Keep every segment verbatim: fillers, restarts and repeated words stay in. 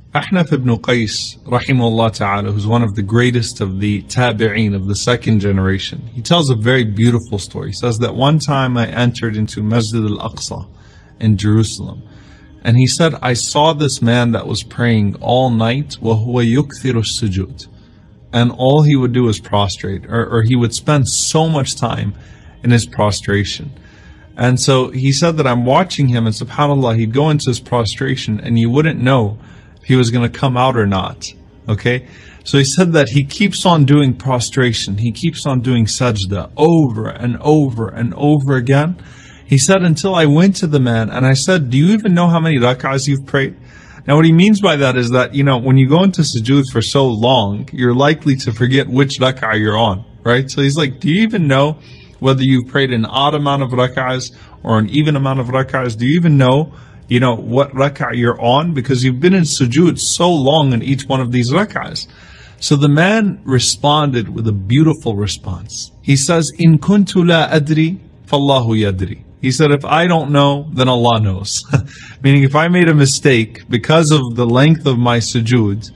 Ahnaf ibn Qais, rahimahullah ta'ala, who's one of the greatest of the tabi'een of the second generation, he tells a very beautiful story. He says that one time I entered into Masjid al-Aqsa in Jerusalem, and he said, I saw this man that was praying all night, وَهُوَ يُكْثِرُ السُّجُودِ, and all he would do is prostrate, or, or he would spend so much time in his prostration. And so he said that I'm watching him, and subhanAllah, he'd go into his prostration, and you wouldn't know if he was going to come out or not. Okay? So he said that he keeps on doing prostration, he keeps on doing sajda over and over and over again. He said, until I went to the man and I said, do you even know how many rak'ahs you've prayed? Now what he means by that is that, you know, when you go into sujood for so long, you're likely to forget which rak'ah you're on, right? So he's like, do you even know whether you've prayed an odd amount of rak'ahs or an even amount of rak'ahs? Do you even know, you know, what rak'ah you're on? Because you've been in sujood so long in each one of these rak'ahs. So the man responded with a beautiful response. He says, In kuntu la adri, fallahu yadri. He said, if I don't know, then Allah knows. Meaning, if I made a mistake because of the length of my sujood,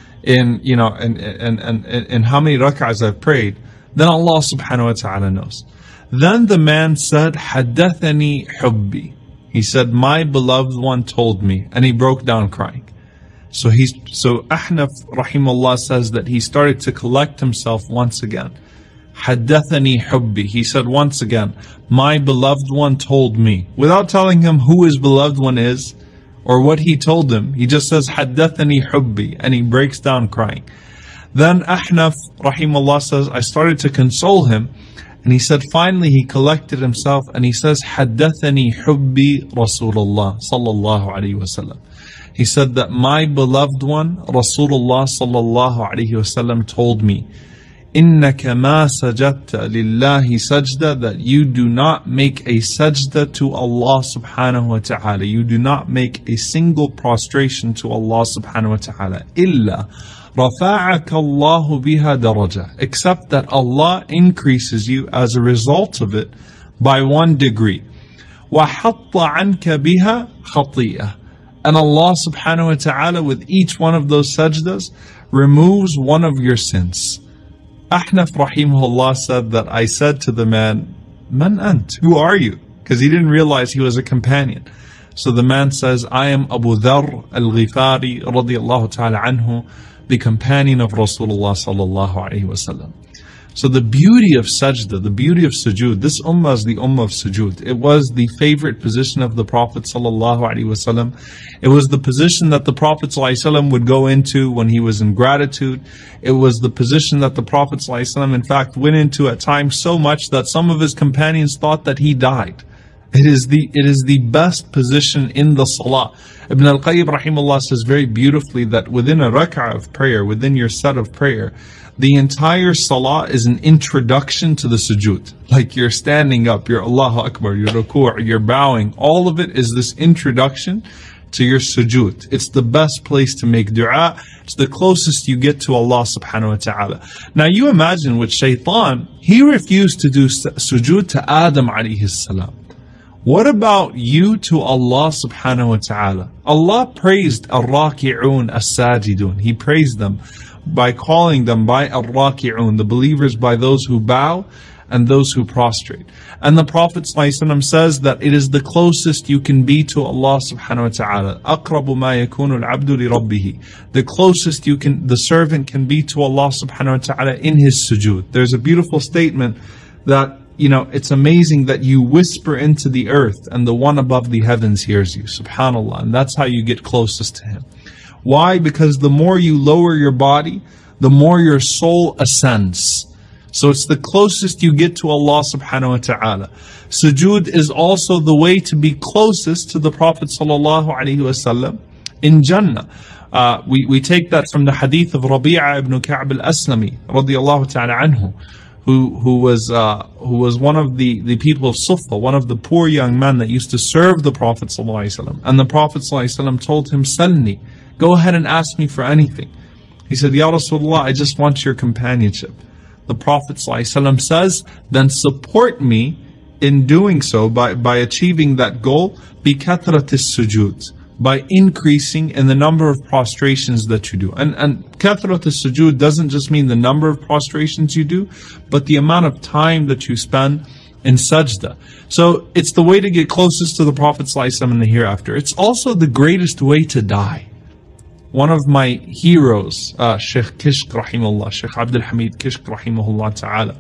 in, you know, and, and, and, and how many rak'ahs I've prayed, then Allah subhanahu wa ta'ala knows. Then the man said, Haddathani hubbi. He said, my beloved one told me, and he broke down crying. So he's, so Ahnaf rahimahullah says that he started to collect himself once again. Haddathani hubbi. He said once again, my beloved one told me, without telling him who his beloved one is or what he told him. He just says Haddathani hubbi, and he breaks down crying. Then Ahnaf rahimahullah says, I started to console him, and he said finally he collected himself and he says, Haddathani hubbi Rasulullah sallallahu alayhi wasallam. He said that my beloved one, Rasulullah sallallahu alayhi wasallam, told me, Innaka ma sajadta lillahi sajda, that you do not make a sajda to Allah subhanahu wa ta'ala. You do not make a single prostration to Allah subhanahu wa ta'ala. Illa rafa'aka Allahu biha daraja, except that Allah increases you as a result of it by one degree. Wa hatta anka biha khati'ah. And Allah subhanahu wa ta'ala, with each one of those sajdas, removes one of your sins. Ahnaf rahimahullah said that I said to the man, Man ant? Who are you? Because he didn't realize he was a companion. So the man says, I am Abu Dharr al-Ghifari radiyallahu ta'ala anhu, the companion of Rasulullah sallallahu alayhi wa sallam. So the beauty of sajda, the beauty of sujood, this ummah is the ummah of sujood. It was the favorite position of the Prophet sallallahu alaihi wasallam. It was the position that the Prophet sallallahu alaihi wasallam would go into when he was in gratitude. It was the position that the Prophet sallallahu alaihi wasallam in fact went into at times so much that some of his companions thought that he died. It is the it is the best position in the salah. Ibn al-Qayyim rahimahullah says very beautifully that within a rak'ah of prayer, within your set of prayer, the entire salah is an introduction to the sujood. Like you're standing up, you're Allahu Akbar, you're ruku', you're bowing. All of it is this introduction to your sujood. It's the best place to make dua. It's the closest you get to Allah subhanahu wa ta'ala. Now you imagine with shaitan, he refused to do sujood to Adam alayhi salam. What about you to Allah subhanahu wa ta'ala? Allah praised ar-raki'un as-sajidun. He praised them by calling them by ar-raki'un, the believers, by those who bow and those who prostrate. And the Prophet ﷺ says that it is the closest you can be to Allah subhanahu wa ta'ala. أَقْرَبُ مَا يَكُونُ الْعَبْدُ لِرَبِّهِ. The closest you can, the servant can be to Allah subhanahu wa ta'ala in his sujood. There's a beautiful statement that, you know, it's amazing that you whisper into the earth and the one above the heavens hears you. Subhanallah. And that's how you get closest to him. Why? Because the more you lower your body, the more your soul ascends. So it's the closest you get to Allah subhanahu wa ta'ala. Sujood is also the way to be closest to the Prophet sallallahu alaihi wasallam in Jannah. Uh, we, we take that from the hadith of Rabi'a ibn Ka'b al-Aslami radiyallahu ta'ala anhu, who, who was, uh, who was one of the, the people of Sufa, one of the poor young men that used to serve the Prophet sallallahu alaihi wasallam. And the Prophet sallallahu alaihi wasallam told him, Salni, go ahead and ask me for anything. He said, Ya Rasulullah, I just want your companionship. The Prophet ﷺ says, then support me in doing so by, by achieving that goal, bi kathratis sujood, by increasing in the number of prostrations that you do. And and kathrat as-sujud doesn't just mean the number of prostrations you do, but the amount of time that you spend in sajda. So it's the way to get closest to the Prophet ﷺ in the hereafter. It's also the greatest way to die. One of my heroes, uh, Sheikh Kishk rahimahullah, Sheikh Abdul Hamid Kishk rahimahullah ta'ala,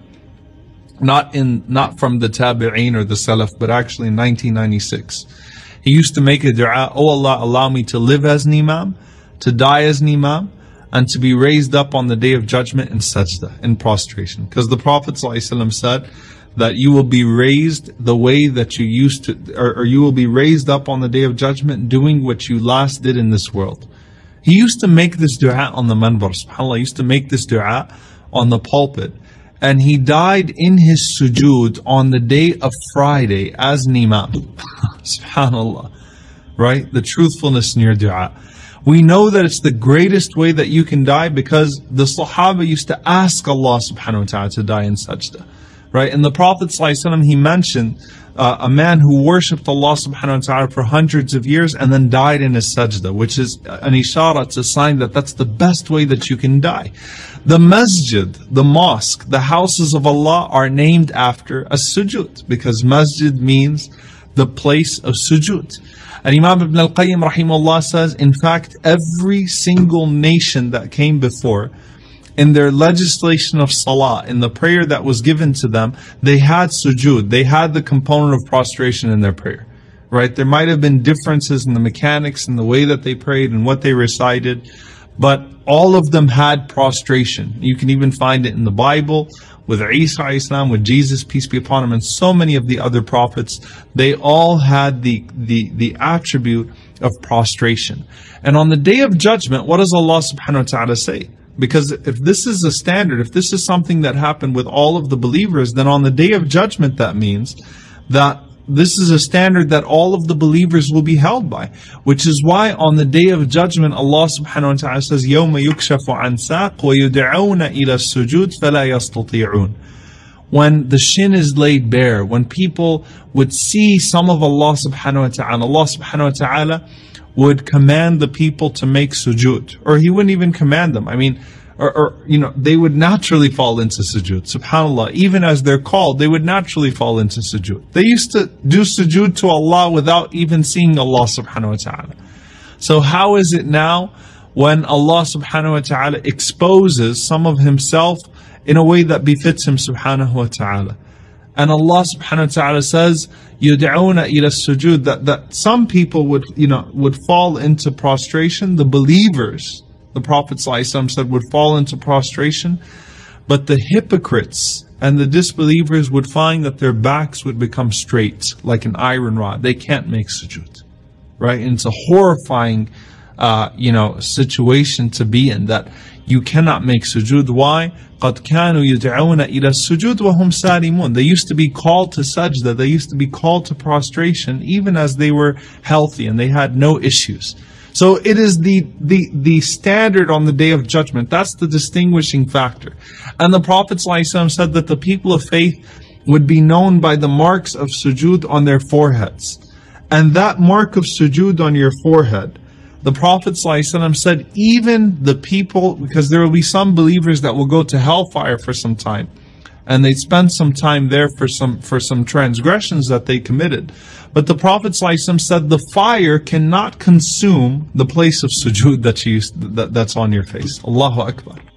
not in not from the Tabi'een or the Salaf, but actually in nineteen ninety-six, he used to make a dua, "Oh Allah, allow me to live as an imam, to die as an imam, and to be raised up on the day of judgment in sajda, in prostration." Because the Prophet ﷺ said that you will be raised the way that you used to, or, or you will be raised up on the day of judgment doing what you last did in this world. He used to make this dua on the manbar, subhanAllah, he used to make this dua on the pulpit. And he died in his sujood on the day of Friday as an imam. SubhanAllah. Right? The truthfulness in your dua. We know that it's the greatest way that you can die because the Sahaba used to ask Allah subhanahu wa ta'ala to die in sajda. Right? And the Prophet ﷺ, he mentioned uh, a man who worshipped Allah subhanahu wa ta'ala for hundreds of years and then died in his sajda, which is an ishara, it's a sign that that's the best way that you can die. The masjid, the mosque, the houses of Allah are named after a sujud because masjid means the place of sujud. And Imam Ibn al-Qayyim rahimahullah says, in fact, every single nation that came before, in their legislation of salah, in the prayer that was given to them, they had sujud, they had the component of prostration in their prayer. Right? There might have been differences in the mechanics and the way that they prayed and what they recited, but all of them had prostration. You can even find it in the Bible, with Isa alayhi salam, with Jesus, peace be upon him, and so many of the other prophets. They all had the, the, the attribute of prostration. And on the day of judgment, what does Allah subhanahu wa ta'ala say? Because if this is a standard, if this is something that happened with all of the believers, then on the day of judgment that means that this is a standard that all of the believers will be held by. Which is why on the day of judgment, Allah subhanahu wa ta'ala says, يَوْمَ يُكْشَفُ عَنْ سَاقٍ وَيُدْعَوْنَ إِلَى السُّجُودِ فَلَا يَسْتَطِيعُونَ. When the shin is laid bare, when people would see some of Allah subhanahu wa ta'ala, Allah subhanahu wa ta'ala would command the people to make sujood. Or He wouldn't even command them. I mean, Or, or, you know, they would naturally fall into sujood. SubhanAllah, even as they're called, they would naturally fall into sujood. They used to do sujood to Allah without even seeing Allah subhanahu wa ta'ala. So how is it now when Allah subhanahu wa ta'ala exposes some of Himself in a way that befits Him subhanahu wa ta'ala? And Allah subhanahu wa ta'ala says, يُدْعُونَ إِلَى السُّجُودِ, that, that some people would, you know, would fall into prostration, the believers, the Prophet ﷺ said, would fall into prostration, but the hypocrites and the disbelievers would find that their backs would become straight, like an iron rod. They can't make sujood, right? And it's a horrifying, uh, you know, situation to be in, that you cannot make sujood. Why? قَدْ كَانُوا يُدْعَوْنَ إِلَى السُّجُودِ وَهُمْ سَالِمُونَ. They used to be called to sajda, they used to be called to prostration, even as they were healthy and they had no issues. So it is the, the, the standard on the day of judgment. That's the distinguishing factor. And the Prophet ﷺ said that the people of faith would be known by the marks of sujood on their foreheads. And that mark of sujood on your forehead, the Prophet ﷺ said, even the people, because there will be some believers that will go to hellfire for some time, and they spend some time there for some for some transgressions that they committed. But the Prophet ﷺ said the fire cannot consume the place of sujood that you that, that's on your face. Allahu Akbar.